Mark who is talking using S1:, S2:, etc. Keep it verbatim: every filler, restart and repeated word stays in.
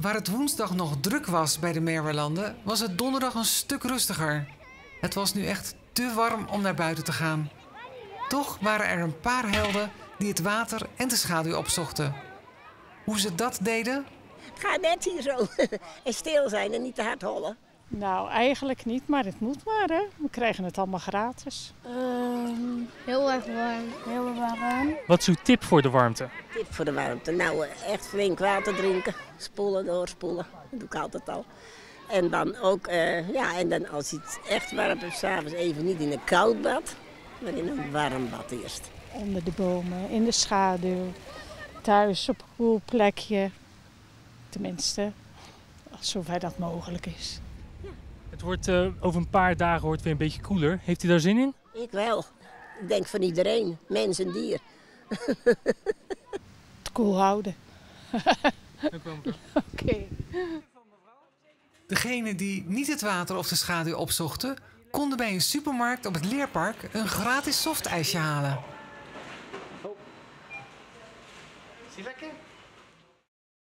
S1: Waar het woensdag nog druk was bij de Merwelanden, was het donderdag een stuk rustiger. Het was nu echt te warm om naar buiten te gaan. Toch waren er een paar helden die het water en de schaduw opzochten. Hoe ze dat deden?
S2: Ga net hier zo en stil zijn en niet te hard hollen.
S3: Nou, eigenlijk niet, maar het moet maar, hè. We krijgen het allemaal gratis.
S4: Um, heel erg warm. Heel warm.
S5: Wat is uw tip voor de warmte?
S2: Tip voor de warmte. Nou, echt flink water drinken. Spoelen, doorspoelen. Dat doe ik altijd al. En dan ook, uh, ja, en dan als het echt warm is, s'avonds even niet in een koud bad, maar in een warm bad eerst.
S3: Onder de bomen, in de schaduw, thuis op een cool plekje. Tenminste, zover dat mogelijk is.
S5: Het wordt uh, over een paar dagen wordt weer een beetje koeler. Heeft u daar zin in?
S2: Ik wel. Ik denk van iedereen, mens en dier.
S3: Het koel houden.
S5: Oké.
S3: Okay.
S1: Degenen die niet het water of de schaduw opzochten, konden bij een supermarkt op het Leerpark een gratis softijsje halen.
S6: Is die lekker?